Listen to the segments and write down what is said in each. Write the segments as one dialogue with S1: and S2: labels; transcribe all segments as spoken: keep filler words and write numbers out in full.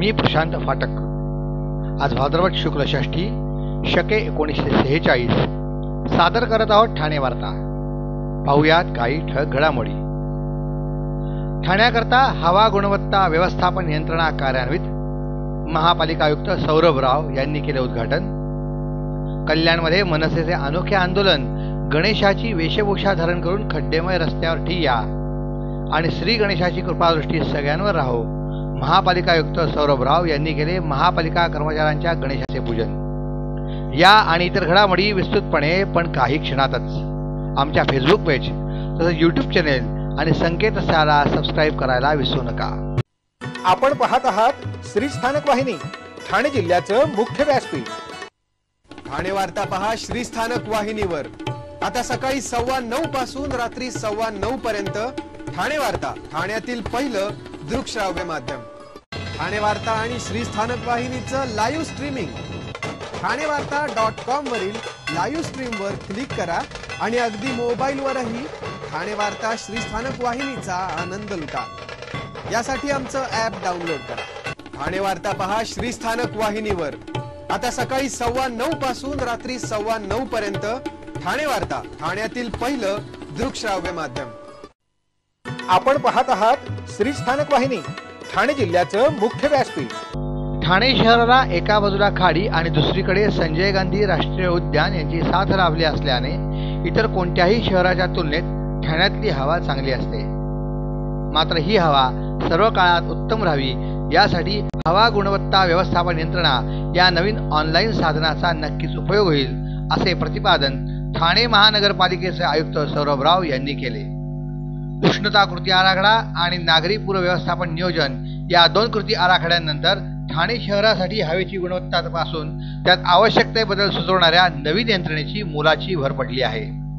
S1: मी प्रशांत फाटक। आज भाद्रपद शुक्ल षष्ठी शके एकोणीसशे सेहेचाळीस सादर करत आहोत ठाणे वार्ता। पाहुयात काही ठळक घडामोडी। ठाण्याकरता हवा गुणवत्ता व्यवस्थापन यंत्रणा कार्यान्वित, महापालिका आयुक्त सौरभ राव यांनी केले उद्घाटन। कल्याणमध्ये मनसेचे अनोखे आंदोलन, गणेशाची वेशभूषा धारण करून खड्डेमय रस्त्यावर ठिय्या आणि श्री गणेशाची कृपादृष्टी सगळ्यांवर राहो, महापालिका आयुक्त सौरभ राव यांनी केले महापालिका कर्मचाऱ्यांच्या गणेशाचे पूजन। या आणि इतर घडामोडी विस्तृतपणे पण काही क्षणातच आमच्या फेसबुक पेज तसेच यूट्यूब चॅनेल आणि संकेतस्थळाला सबस्क्राईब करायला विसरू नका।
S2: आपण पाहत आहात श्री स्थानक वाहिनी, ठाणे जिल्ह्याचं मुख्य व्यासपीठ।
S3: ठाणे वार्ता पहा श्री स्थानक वाहिनीवर। आता सकाळी सव्वा नऊ पासून रात्री सव्वा नऊ पर्यंत ठाणे वार्ता, ठाण्यातील पहिलं दृकश्राव्य माध्यम। ठाणे वार्ता आणि श्री स्थानक वाहिनीचं live streaming Thane Varta dot com वरील लाईव्ह स्ट्रीम वर क्लिक करा आणि अगदी मोबाईल वरही ठाणे वार्ता श्री स्थानक वाहिनीचा आनंद लुटा। यासाठी आमचं ऍप डाउनलोड करा। ठाणे वार्ता पहा श्री स्थानक वाहिनीवर। आता सकाळी सव्वा नऊ पासून रात्री सव्वा नऊ पर्यंत ठाणे वार्ता, ठाण्यातील पहिलं दृकश्राव्य माध्यम।
S2: आपण पाहत आहात श्री स्थानक वाहिनी, ठाणे जिल्ह्याचं मुख्य व्यासपीठ।
S1: ठाणे शहराला एका बाजूला खाडी आणि दुसरीकडे संजय गांधी राष्ट्रीय उद्यान यांची साथ लाभली असल्याने इतर कोणत्याही शहराच्या तुलनेत ठाण्यातली हवा चांगली असते। मात्र ही हवा सर्व काळात उत्तम राहावी यासाठी हवा गुणवत्ता व्यवस्थापन यंत्रणा या नवीन ऑनलाईन साधनाचा नक्कीच उपयोग होईल, असे प्रतिपादन ठाणे महानगरपालिकेचे आयुक्त सौरभ राव यांनी केले। उष्णता कृती आराखडा आणि नागरी पूर व्यवस्थापन नियोजन या दोन कृती आराखड्यांनंतर ठाणे शहरासाठी हवेची गुणवत्ता तपासून त्यात आवश्यक ते बदल सुचवणाऱ्या नवीन यंत्रणेची मोलाची भर पडली आहे।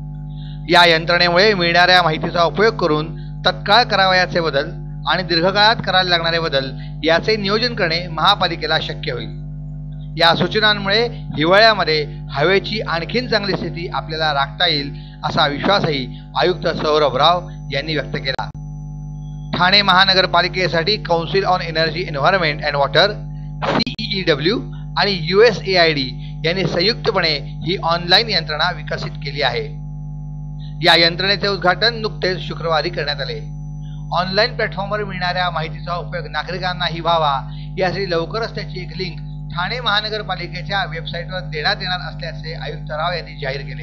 S1: या यंत्रणेमुळे मिळणाऱ्या माहितीचा उपयोग करून तत्काळ करावयाचे बदल आणि दीर्घकाळात करायला लागणारे बदल याचे नियोजन करणे महापालिकेला शक्य होईल। या सूचनांमुळे हिवाळ्यामध्ये हवेची आणखीन चांगली स्थिती आपल्याला राखता येईल, असा विश्वासही आयुक्त सौरभ राव यांनी व्यक्त केला। ठाणे महानगरपालिकेसाठी council on energy environment and water CE W आणि U S A I D यांनी संयुक्तपणे ही ऑनलाईन यंत्रणा विकसित केली आहे। या यंत्रणेचे उद्घाटन नुकतेच शुक्रवारी करण्यात आले। ऑनलाईन प्लॅटफॉर्मवर मिळणाऱ्या माहितीचा उपयोग नागरिकांनाही व्हावा यासाठी लवकरच त्याची एक लिंक ठाणे महानगरपालिकेच्या वेबसाईटवर देण्यात येणार असल्याचे आयुक्त राव यांनी जाहीर केले।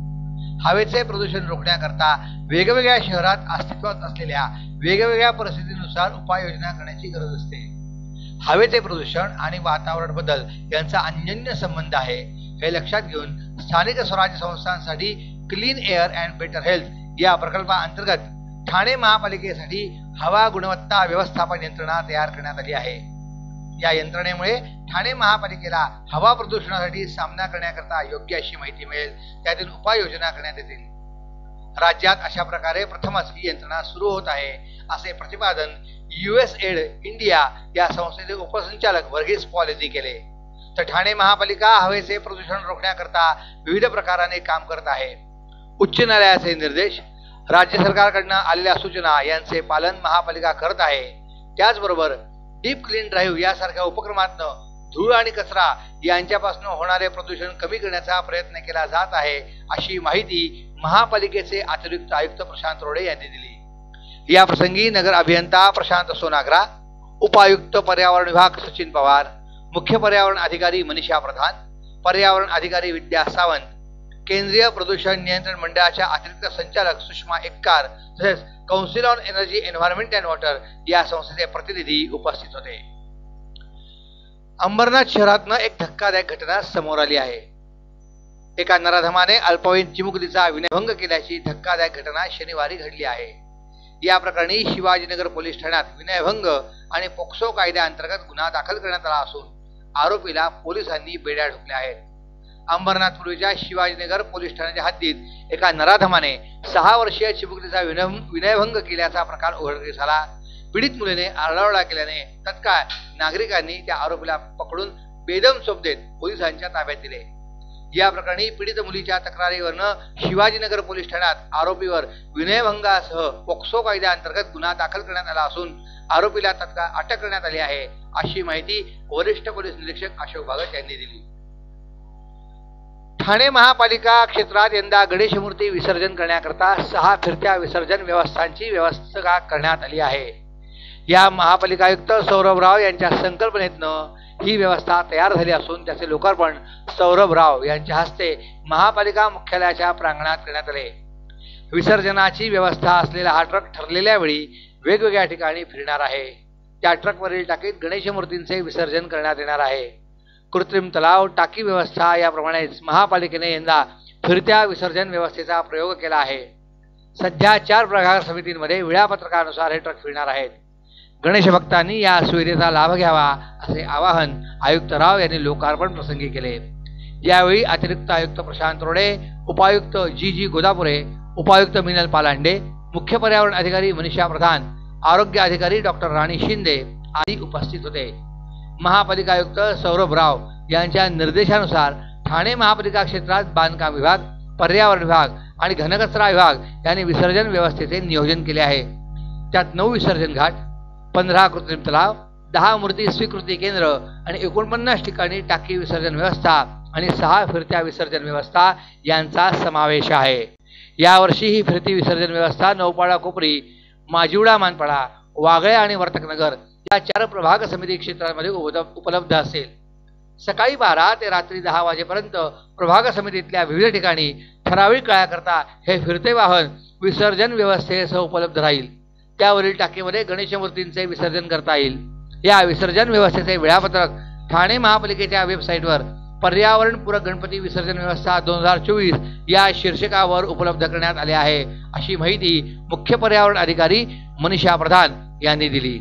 S1: हवेचे प्रदूषण रोखण्याकरता वेगवेगळ्या शहरात अस्तित्वात असलेल्या वेगवेगळ्या परिस्थितीनुसार उपाययोजना करण्याची गरज असते। हवेचे प्रदूषण आणि वातावरण बदल यांचा अन्योन्य संबंध आहे हे लक्षात घेऊन स्थानिक स्वराज्य संस्थांसाठी clean air and better health या प्रकल्पाअंतर्गत ठाणे महापालिकेसाठी हवा गुणवत्ता व्यवस्थापन यंत्रणा तयार करण्यात आली आहे। या यंत्रणेमुळे ठाणे महापालिकेला हवा प्रदूषणासाठी सामना करण्याकरता योग्य अशी माहिती मिळेल, त्यातील उपाययोजना करण्यात येतील। राज्यात अशा प्रकारे प्रथमच ही यंत्रणा सुरू होत आहे, असे प्रतिपादन यू एस एड इंडिया या संस्थेचे उपसंचालक वर्गीस पॉल यांनी केले। तर ठाणे महापालिका हवेचे प्रदूषण रोखण्याकरता विविध प्रकाराने काम करत आहे। उच्च न्यायालयाचे निर्देश, राज्य सरकारकडून आलेल्या सूचना यांचे पालन महापालिका करत आहे। त्याचबरोबर डीप क्लीन ड्राईव्ह यासारख्या उपक्रमातून धूळ आणि कचरा यांच्यापासून होणारे प्रदूषण कमी करण्याचा प्रयत्न केला जात आहे, अशी माहिती महापालिकेचे अतिरिक्त आयुक्त प्रशांत रोडे यांनी दिली। या प्रसंगी नगर अभियंता प्रशांत सोनाग्रा, उपायुक्त पर्यावरण विभाग सचिन पवार, मुख्य पर्यावरण अधिकारी मनीषा प्रधान, पर्यावरण अधिकारी विद्या सावंत, केंद्रीय प्रदूषण नियंत्रण मंडळाच्या अतिरिक्त संचालक सुषमा एक्कार तसेच council on energy environment and water या संस्थेचे प्रतिनिधी उपस्थित होते। अंबरनाथ शहरातनं एक धक्कादायक घटना समोर आली आहे। एका नराधमाने अल्पवयीन चिमुकलीचा विनयभंग केल्याची धक्कादायक घटना शनिवारी घडली आहे। या प्रकरणी शिवाजीनगर पोलीस ठाण्यात विनयभंग आणि पोक्सो कायद्याअंतर्गत गुन्हा दाखल करण्यात आला असून आरोपीला पोलिसांनी बेड्या ठोकल्या आहेत। अंबरनाथ पूर्वीच्या शिवाजीनगर पोलीस ठाण्याच्या हद्दीत एका नराधमाने सहा वर्षीय चिमुकलीचा विनयभंग केल्याचा प्रकार उघडकीस आला। पीडित मुलीने आरडाओरडा केल्याने तत्काळ नागरिकांनी त्या आरोपीला पकडून बेदम चोप देत पोलिसांच्या ताब्यात दिले। या प्रकरणी पीडित मुलीच्या तक्रारीवरनं शिवाजीनगर पोलीस ठाण्यात आरोपीवर विनयभंगासह पोक्सो कायद्याअंतर्गत गुन्हा दाखल करण्यात आला असून आरोपीला तत्काळ अटक करण्यात आली आहे, अशी माहिती वरिष्ठ पोलीस निरीक्षक अशोक भागत यांनी दिली. ठाणे महापालिका क्षेत्रात यंदा गणेश मूर्ती विसर्जन करण्याकरता सहा फिरत्या विसर्जन व्यवस्थांची व्यवस्था करण्यात आली आहे. या महापालिका आयुक्त सौरभ राव यांच्या संकल्पनेतनं ही व्यवस्था तयार झाली असून त्याचे लोकार्पण सौरभ राव यांच्या हस्ते महापालिका मुख्यालयाच्या प्रांगणात करण्यात आले. विसर्जनाची व्यवस्था असलेला हा ट्रक ठरलेल्या वेळी वेगवेगळ्या ठिकाणी फिरणार आहे. त्या ट्रकवरील टाकीत गणेश मूर्तींचे विसर्जन करण्यात येणार आहे. कृत्रिम तलाव, टाकी व्यवस्था याप्रमाणेच महापालिकेने यंदा फिरत्या विसर्जन व्यवस्थेचा प्रयोग केला आहे. सध्या चार प्रभाग समितींमध्ये वेळापत्रकानुसार हे ट्रक फिरणार आहेत. गणेश भक्तांनी या सुविधेचा लाभ घ्यावा असे आवाहन आयुक्त राव यांनी लोकार्पण प्रसंगी केले. यावेळी अतिरिक्त आयुक्त प्रशांत रोडे, उपायुक्त जी जी गोदापुरे, उपायुक्त मिनल पालांडे, मुख्य पर्यावरण अधिकारी मनीषा प्रधान, आरोग्य अधिकारी डॉक्टर राणी शिंदे आदी उपस्थित होते. महापालिका आयुक्त सौरभ राव यांच्या निर्देशानुसार ठाणे महापालिका क्षेत्रात बांधकाम विभाग, पर्यावरण विभाग आणि घनकचरा विभाग यांनी विसर्जन व्यवस्थेचे नियोजन केले आहे. त्यात नऊ विसर्जन घाट, पंधरा कृत्रिम तलाव, दहा मूर्ती स्वीकृती केंद्र आणि एकोणपन्नास ठिकाणी टाकी विसर्जन व्यवस्था आणि सहा फिरत्या विसर्जन व्यवस्था यांचा समावेश आहे. यावर्षी ही फिरती विसर्जन व्यवस्था नौपाडा कोपरी, माजिवडा मानपाडा, वागळे आणि वर्तकनगर या चार प्रभाग समिती क्षेत्रांमध्ये उपलब्ध असेल. सकाळी बारा ते रात्री दहा वाजेपर्यंत प्रभाग समितीतल्या विविध ठिकाणी ठराविक काळाकरता हे फिरते वाहन विसर्जन व्यवस्थेसह उपलब्ध राहील. त्यावरील टाकीमध्ये गणेश मूर्तींचे विसर्जन करता येईल. या विसर्जन व्यवस्थेचे वेळापत्रक ठाणे महापालिकेच्या वेबसाईटवर पर्यावरणपूरक गणपती विसर्जन व्यवस्था दोन हजार चोवीस या शीर्षकावर उपलब्ध करण्यात आले आहे, अशी माहिती मुख्य पर्यावरण अधिकारी मनीषा प्रधान यांनी दिली.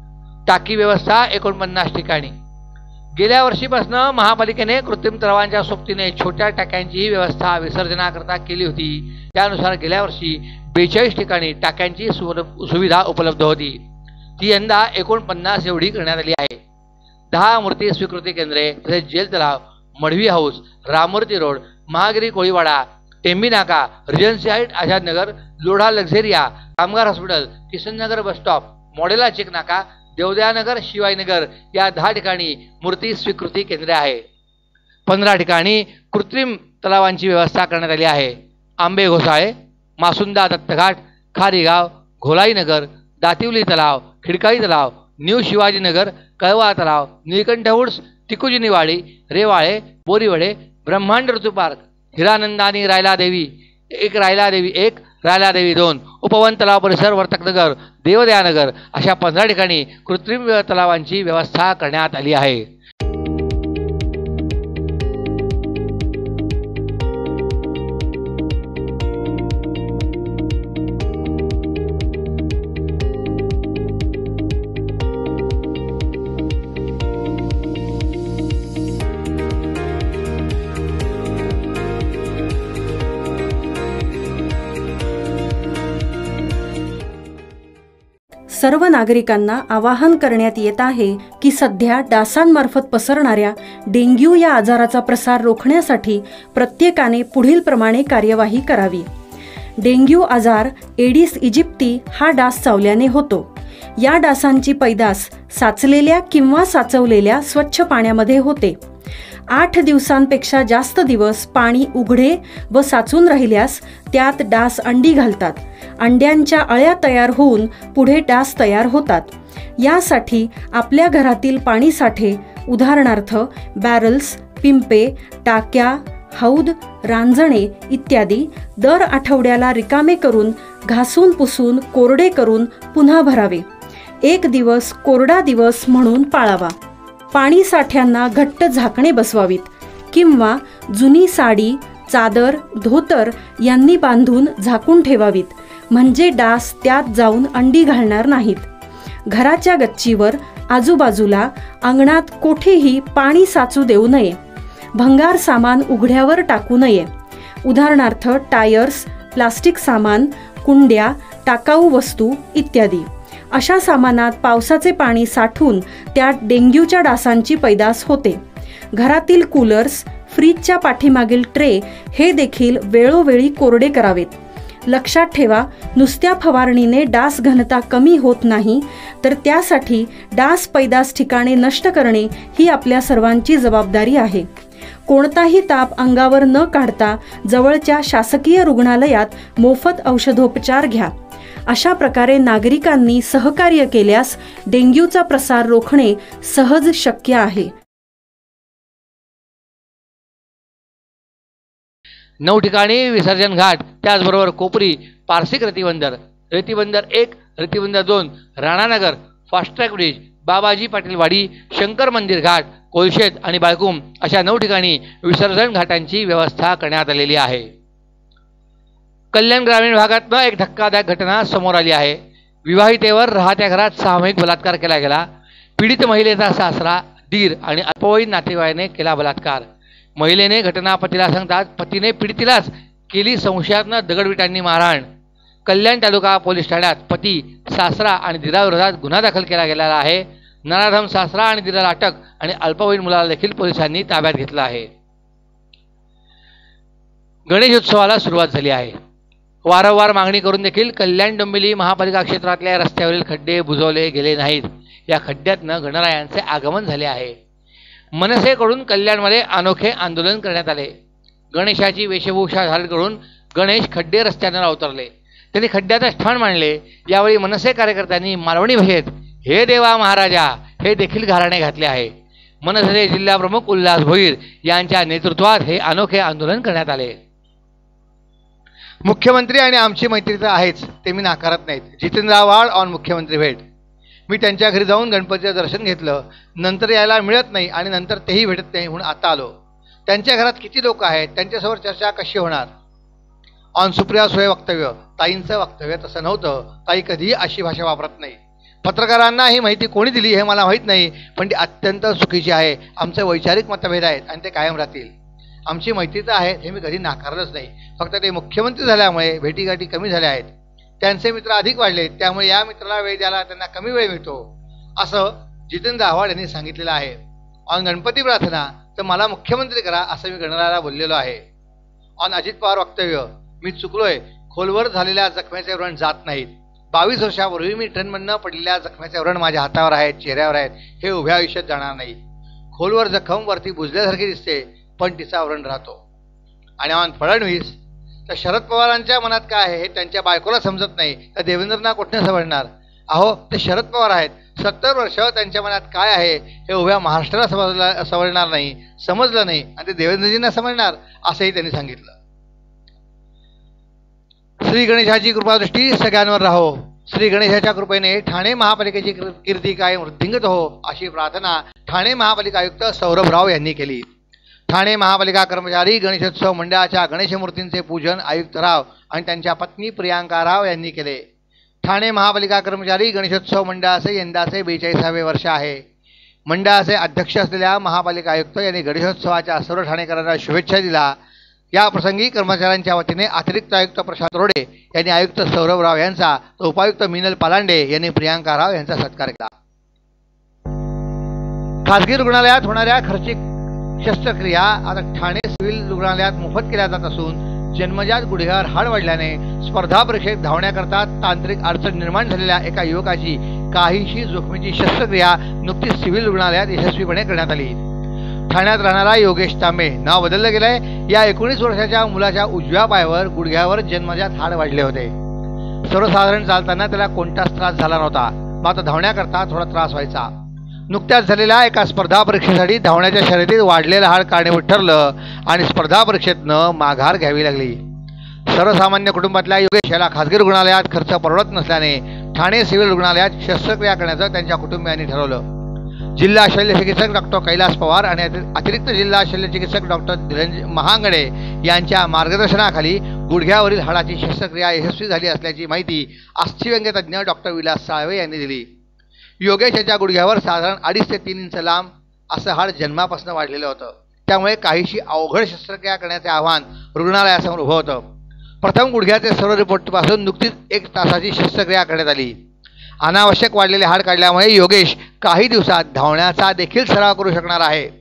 S1: टाकी व्यवस्था एकोणपन्नास ठिकाणी. गेल्या वर्षीपासून महापालिकेने कृत्रिम तलावांच्या सोबतीने छोट्या टाक्यांची व्यवस्था विसर्जनाकरता केली होती. त्यानुसार गेल्या वर्षी बेचाळीस ठिकाणी टाक्यांची सुविधा उपलब्ध होती. ती यंदा एकोणपन्नास एवढी करण्यात आली आहे. दहा मूर्ती स्वीकृती केंद्रे तसेच jail Talav, Madhvi house, Rammurti road, Mahagiri Koliwada, Tembi Naka, regency height Azadnagar, Lodha luxuria, कामगार hospital, Kisannagar bus stop, Modella check Naka, Devdayanagar, शिवाईनगर या दहा ठिकाणी मूर्ती स्वीकृती केंद्रे आहे. पंधरा ठिकाणी कृत्रिम तलावांची व्यवस्था करण्यात आली आहे. आंबे घोसाळे, मासुंदा दत्तघाट, खारीगाव, घोलाईनगर, दातिवली तलाव, खिडकाई तलाव, न्यू शिवाजीनगर, कळवा तलाव, निळकंठ वुड्स, टिकुजिनीवाडी, रेवाळे, बोरीवडे, ब्रह्मांड ऋतू पार्क, हिरानंदानी रायला देवी एक, रायला देवी एक, रायला देवी दोन, उपवन तलाव परिसर, वर्तकनगर, देवदयानगर अशा पंधरा ठिकाणी कृत्रिम तलावांची व्यवस्था करण्यात आली आहे.
S4: सर्व नागरिकांना आवाहन करण्यात येत आहे की सध्या डासांमार्फत पसरणाऱ्या डेंग्यू या आजाराचा प्रसार रोखण्यासाठी प्रत्येकाने पुढील प्रमाणे कार्यवाही करावी. डेंग्यू आजार एडिस इजिप्ती हा डास चावल्याने होतो. या डासांची पैदास साचलेल्या किंवा साचवलेल्या स्वच्छ पाण्यामध्ये होते. आठ दिवसांपेक्षा जास्त दिवस पाणी उघडे व साचून राहिल्यास त्यात डास अंडी घालतात. अंड्यांच्या अळ्या तयार होऊन पुढे डास तयार होतात. यासाठी आपल्या घरातील पाणीसाठे उदाहरणार्थ बॅरल्स, पिंपे, टाक्या, हौद, रांजणे इत्यादी दर आठवड्याला रिकामे करून घासून पुसून कोरडे करून पुन्हा भरावे. एक दिवस कोरडा दिवस म्हणून पाळावा. पाणी साठ्यांना घट्ट झाकणे बसवावीत किंवा जुनी साडी, चादर, धोतर यांनी बांधून झाकून ठेवावीत, म्हणजे डास त्यात जाऊन अंडी घालणार नाहीत. घराच्या गच्चीवर, आजूबाजूला, अंगणात कोठेही पाणी साचू देऊ नये. भंगार सामान उघड्यावर टाकू नये. उदाहरणार्थ टायर्स, प्लास्टिक सामान, कुंड्या, टाकाऊ वस्तू इत्यादी. अशा सामानात पावसाचे पाणी साठून त्यात डेंग्यूच्या डासांची पैदास होते. घरातील कूलर्स, फ्रीजच्या पाठीमागील ट्रे हे देखील वेळोवेळी कोरडे करावेत. लक्षात ठेवा, नुसत्या फवारणीने डास घनता कमी होत नाही, तर त्यासाठी डास पैदास ठिकाणे नष्ट करणे ही आपल्या सर्वांची जबाबदारी आहे. कोणताही ताप अंगावर न काढता जवळच्या शासकीय रुग्णालयात मोफत औषधोपचार घ्या. अशा प्रकारे नागरिकांनी सहकार्य केल्यास डेंग्यूचा प्रसार रोखणे सहज शक्य आहे.
S1: नऊ ठिकाणी विसर्जन घाट, त्याचबरोबर कोपरी, पारसिक रेतीबंदर, रेतीबंदर एक, रेतीबंदर दोन, राणानगर, फास्ट्रॅक ब्रिज, बाबाजी पाटील वाडी, शंकर मंदिर घाट, कोलशेत आणि बाळकुम अशा नऊ ठिकाणी विसर्जन घाटांची व्यवस्था करण्यात आलेली आहे. कल्याण ग्रामीण भागातनं एक धक्कादायक घटना समोर आली आहे. विवाहितेवर राहत्या घरात सामूहिक बलात्कार केला गेला. पीडित महिलेचा सासरा, दीर आणि अल्पवयीन नातेवाईकाने केला बलात्कार. महिलेने घटना पतीला सांगतात पतीने पीडितीलाच केली संशयातनं दगडविटांनी मारहाण. कल्याण तालुका पोलीस ठाण्यात पती, सासरा आणि दिराविरोधात गुन्हा दाखल केला गेलेला आहे. नराधम सासरा आणि दिराला अटक आणि अल्पवयीन मुलाला देखील पोलिसांनी ताब्यात घेतलं आहे. गणेशोत्सवाला सुरुवात झाली आहे. वारंवार मागणी करून देखील कल्याण डोंबिवली महापालिका क्षेत्रातल्या रस्त्यावरील खड्डे बुजवले गेले नाहीत. या खड्ड्यातनं गणरायांचे आगमन झाले आहे. मनसेकडून कल्याणमध्ये अनोखे आंदोलन करण्यात आले. गणेशाची वेशभूषा धारण करून गणेश खड्डे रस्त्यावर अवतरले. त्यांनी खड्ड्यातच ठाण मांडले. यावेळी मनसे कार्यकर्त्यांनी मालवणी भाषेत हे देवा महाराजा हे देखील घराणे घातले आहे. मनसे जिल्हा प्रमुख उल्हास भोईर यांच्या नेतृत्वात हे अनोखे आंदोलन करण्यात आले. मुख्यमंत्री आणि आमची मैत्री तर आहेच, ते मी नाकारत नाहीत. जितेंद्र आव्हाड ऑन मुख्यमंत्री भेट. मी त्यांच्या घरी जाऊन गणपतीचं दर्शन घेतलं. नंतर यायला मिळत नाही आणि नंतर तेही भेटत नाही म्हणून आता आलो. त्यांच्या घरात किती लोक आहेत, त्यांच्यासमोर चर्चा कशी होणार. ऑन सुप्रिया सुळे वक्तव्य. ताईंचं वक्तव्य तसं नव्हतं. ताई कधीही अशी भाषा वापरत नाही. पत्रकारांना ही माहिती कोणी दिली हे मला माहीत नाही, पण ती अत्यंत चुकीची आहे. आमचे वैचारिक मतभेद आहेत आणि ते कायम राहतील. आमची मैत्री तर आहे हे मी कधी नाकारलंच नाही. फक्त ते मुख्यमंत्री झाल्यामुळे भेटीगाठी कमी झाल्या आहेत. त्यांचे मित्र अधिक वाढले, त्यामुळे या मित्राला वेळ द्यायला त्यांना कमी वेळ मिळतो, असं जितेंद्र आव्हाड यांनी सांगितलेलं आहे. ऑन गणपती प्रार्थना तर मला मुख्यमंत्री करा असं मी गणरायाला बोललेलो आहे. ऑन अजित पवार वक्तव्य. मी चुकलोय. खोलवर झालेल्या जखमेचे व्रण जात नाहीत. बावीस वर्षापूर्वी मी ट्रेनमधनं पडलेल्या जखमेचे व्रण माझ्या हातावर आहेत, चेहऱ्यावर आहेत. हे उभ्या आयुष्यात जाणार नाही. खोलवर जखम वरती बुजल्यासारखी दिसते, पण तिचा व्रण राहतो. आणि ऑन फडणवीस तर शरद पवारांच्या मनात काय आहे हे त्यांच्या बायकोला समजत नाही, तर देवेंद्रना कुठे समजणार. अहो ते शरद पवार आहेत. सत्तर वर्ष त्यांच्या मनात काय आहे हे उभ्या महाराष्ट्राला समजला समजणार नाही, समजलं नाही आणि ते देवेंद्रजींना समजणार असंही त्यांनी सांगितलं. श्री गणेशाची कृपादृष्टी सगळ्यांवर राहो. श्री गणेशाच्या कृपेने ठाणे महापालिकेची कीर्ती कायम वृद्धिंगत हो अशी प्रार्थना ठाणे महापालिका आयुक्त सौरभ राव यांनी केली. ठाणे महापालिका कर्मचारी गणेशोत्सव मंडळाच्या गणेश मूर्तींचे पूजन आयुक्त राव आणि त्यांच्या पत्नी प्रियांका राव यांनी केले. ठाणे महापालिका कर्मचारी गणेशोत्सव मंडळाचे यंदाचे बेचाळीसावे वर्ष आहे. मंडळाचे अध्यक्ष असलेल्या महापालिका आयुक्त यांनी गणेशोत्सवाच्या सर्व ठाणेकरांना शुभेच्छा दिला. या प्रसंगी कर्मचाऱ्यांच्या वतीने अतिरिक्त आयुक्त प्रशांत रोडे यांनी आयुक्त सौरभ राव यांचा, तर उपायुक्त मिनल पालांडे यांनी प्रियांका राव यांचा सत्कार केला. खासगी रुग्णालयात होणाऱ्या खर्चिक शस्त्रक्रिया आता ठाणे सिव्हिल रुग्णालयात मोफत केल्या जात असून जन्मजात गुडघ्यावर हाड वाढल्याने स्पर्धा परीक्षेत धावण्याकरता तांत्रिक अडचण निर्माण झालेल्या एका युवकाची काहीशी जोखमीची शस्त्रक्रिया नुकतीच सिव्हिल रुग्णालयात यशस्वीपणे करण्यात आली. ठाण्यात राहणारा योगेश तांबे नाव बदललं गेलंय. या एकोणीस वर्षाच्या मुलाच्या उजव्या पायावर गुडघ्यावर जन्मजात हाड वाढले होते. सर्वसाधारण चालताना त्याला कोणताच त्रास झाला नव्हता, मात्र धावण्याकरता थोडा त्रास व्हायचा. नुकत्याच झालेल्या एका स्पर्धा परीक्षेसाठी धावण्याच्या शर्यतीत वाढलेलं हाड कारणीभूत ठरलं आणि स्पर्धा परीक्षेतनं माघार घ्यावी लागली. सर्वसामान्य कुटुंबातल्या योगेश याला खासगी रुग्णालयात खर्च परवडत नसल्याने ठाणे सिव्हिल रुग्णालयात शस्त्रक्रिया करण्याचं त्यांच्या कुटुंबियांनी ठरवलं. जिल्हा शल्य चिकित्सक डॉक्टर कैलास पवार आणि अतिरिक्त जिल्हा शल्य चिकित्सक डॉक्टर धीरंजय महांगडे यांच्या मार्गदर्शनाखाली गुडघ्यावरील हाडाची शस्त्रक्रिया यशस्वी झाली असल्याची माहिती अस्थिव्यंगतज्ञ डॉक्टर विलास साळवे यांनी दिली. योगेश याच्या गुडघ्यावर साधारण अडीच ते तीन इंच लांब असं हाड जन्मापासून वाढलेलं होतं. त्यामुळे काहीशी अवघड शस्त्रक्रिया करण्याचे आव्हान रुग्णालयासमोर उभं होतं. प्रथम गुडघ्याचे सर्व रिपोर्टपासून नुकतीच एक तासाची शस्त्रक्रिया करण्यात आली. अनावश्यक वाढलेले हाड काढल्यामुळे योगेश काही दिवसात धावण्याचा देखील सराव करू शकणार आहे.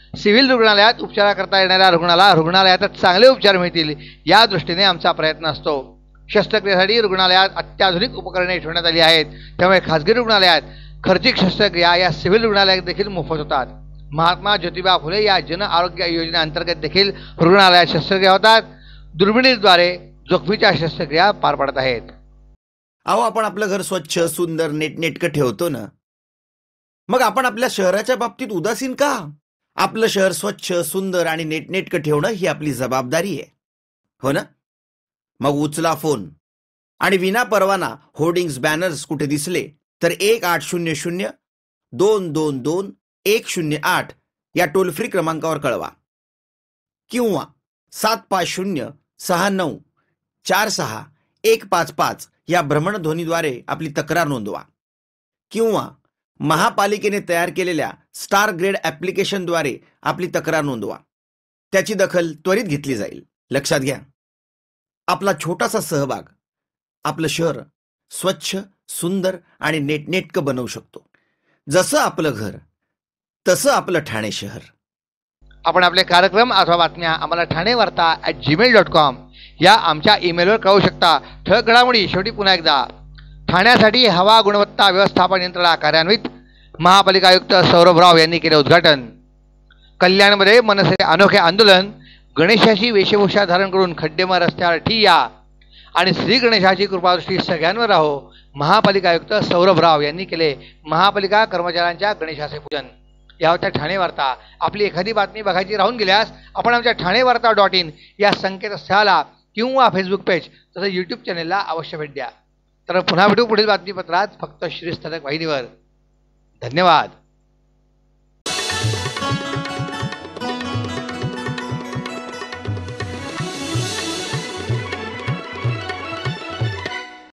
S1: सिव्हिल रुग्णालयात उपचार करता येणाऱ्या रुग्णाला रुग्णालयातच चांगले उपचार मिळतील या दृष्टीने आमचा प्रयत्न असतो. शस्त्रक्रियेसाठी रुग्णालयात अत्याधुनिक उपकरणे ठेवण्यात आली आहेत. त्यामुळे खाजगी रुग्णालयात खर्चिक शस्त्रक्रिया या सिव्हिल रुग्णालयात देखील मोफत होतात. महात्मा ज्योतिबा फुले या जन आरोग्य योजनेअंतर्गत देखील रुग्णालयात शस्त्रक्रिया होतात. दुर्बिणीद्वारे जोखमीच्या शस्त्रक्रिया पार पडत आहेत.
S5: अहो, आपण आपलं घर स्वच्छ सुंदर नीटनेटकं ठेवतो ना, मग आपण आपल्या शहराच्या बाबतीत उदासीन का? आपलं शहर स्वच्छ सुंदर आणि नीटनेटकं ठेवणं ही आपली जबाबदारी आहे, हो ना? मग उचला फोन आणि विना परवाना होर्डिंग्स बॅनर्स कुठे दिसले तर एक आठ शून्य शून्य दोन दोन दोन एक शून्य आठ या टोल फ्री क्रमांकावर कळवा किंवा सात पाच शून्य सहा नऊ चार सहा एक पाच पाच या भ्रमणध्वनीद्वारे आपली तक्रार नोंदवा किंवा महापालिकेने तयार केलेल्या स्टार ग्रेड ॲप्लिकेशनद्वारे आपली तक्रार नोंदवा. त्याची दखल त्वरित घेतली जाईल. लक्षात घ्या, आपला छोटासा सहभाग आपलं शहर स्वच्छ सुंदर आणि नेटनेटकं बनवू शकतो. जसं आपलं घर तसं आपलं ठाणे शहर.
S1: आपण आपले कार्यक्रम अथवा बातम्या आम्हाला ठाणे वार्ता ॲट जीमेल डॉट कॉम या आमच्या ईमेलवर कळवू शकता. ठळक घडामोडी शेवटी पुन्हा एकदा. ठाण्यासाठी हवा गुणवत्ता व्यवस्थापन यंत्रणा कार्यान्वित. महापालिका आयुक्त सौरभ राव यांनी केले उद्घाटन. कल्याणमध्ये मनसे अनोखे आंदोलन. गणेशाची वेशभूषा धारण करून खड्डेमय रस्त्यावर ठिय्या आणि श्री गणेशाची कृपादृष्टी सगळ्यांवर राहो. महापालिका आयुक्त सौरभ राव यांनी केले महापालिका कर्मचाऱ्यांच्या गणेशाचे पूजन. या होत्या ठाणे वार्ता. आपली एखादी बातमी बघायची राहून गेल्यास आपण आमच्या ठाणे वार्ता डॉट इन या संकेतस्थळाला किंवा फेसबुक पेज तसंच यूट्यूब चॅनेलला अवश्य भेट द्या. तर पुन्हा भेटू पुढील बातमीपत्रात फक्त श्रीस्थानक वाहिनीवर. धन्यवाद.